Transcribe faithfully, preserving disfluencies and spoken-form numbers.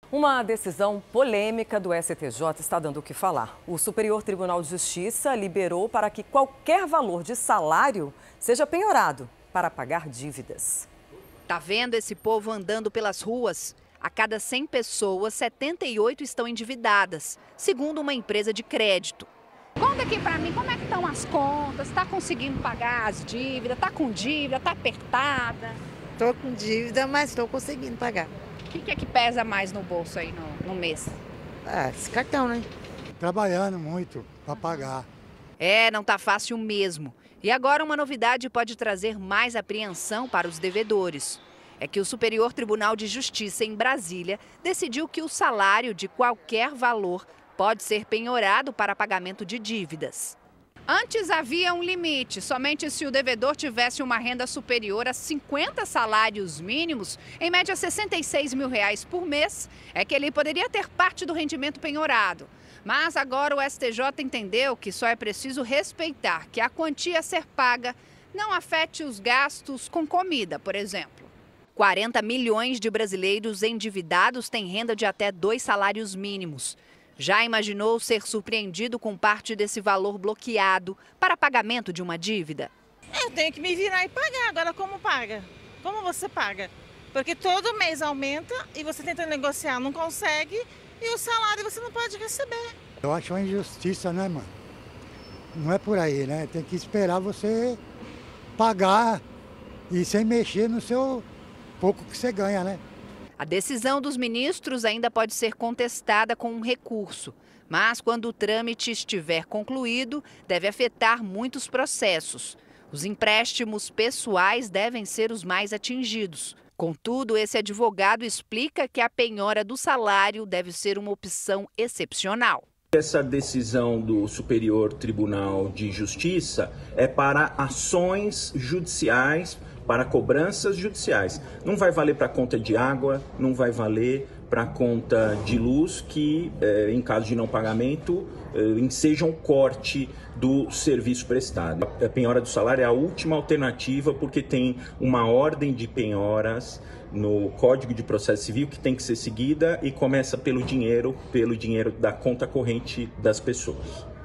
Uma decisão polêmica do S T J está dando o que falar. O Superior Tribunal de Justiça liberou para que qualquer valor de salário seja penhorado para pagar dívidas. Tá vendo esse povo andando pelas ruas? A cada cem pessoas, setenta e oito estão endividadas, segundo uma empresa de crédito. Conta aqui pra mim como é que estão as contas, tá conseguindo pagar as dívidas, tá com dívida, tá apertada? Tô com dívida, mas estou conseguindo pagar. O que, que é que pesa mais no bolso aí no, no mês? Ah, esse cartão, né? Trabalhando muito para pagar. É, não tá fácil mesmo. E agora uma novidade pode trazer mais apreensão para os devedores. É que o Superior Tribunal de Justiça em Brasília decidiu que o salário de qualquer valor pode ser penhorado para pagamento de dívidas. Antes havia um limite, somente se o devedor tivesse uma renda superior a cinquenta salários mínimos, em média sessenta e seis mil reais por mês, é que ele poderia ter parte do rendimento penhorado. Mas agora o S T J entendeu que só é preciso respeitar que a quantia a ser paga não afete os gastos com comida, por exemplo. quarenta milhões de brasileiros endividados têm renda de até dois salários mínimos. Já imaginou ser surpreendido com parte desse valor bloqueado para pagamento de uma dívida? Eu tenho que me virar e pagar. Agora como paga? Como você paga? Porque todo mês aumenta e você tenta negociar, não consegue e o salário você não pode receber. Eu acho uma injustiça, né, mano? Não é por aí, né? Tem que esperar você pagar e sem mexer no seu pouco que você ganha, né? A decisão dos ministros ainda pode ser contestada com um recurso, mas quando o trâmite estiver concluído, deve afetar muitos processos. Os empréstimos pessoais devem ser os mais atingidos. Contudo, esse advogado explica que a penhora do salário deve ser uma opção excepcional. Essa decisão do Superior Tribunal de Justiça é para ações judiciais, para cobranças judiciais. Não vai valer para conta de água, não vai valer para conta de luz que, eh, em caso de não pagamento, eh, ensejam corte do serviço prestado. A penhora do salário é a última alternativa porque tem uma ordem de penhoras no Código de Processo Civil que tem que ser seguida e começa pelo dinheiro, pelo dinheiro da conta corrente das pessoas.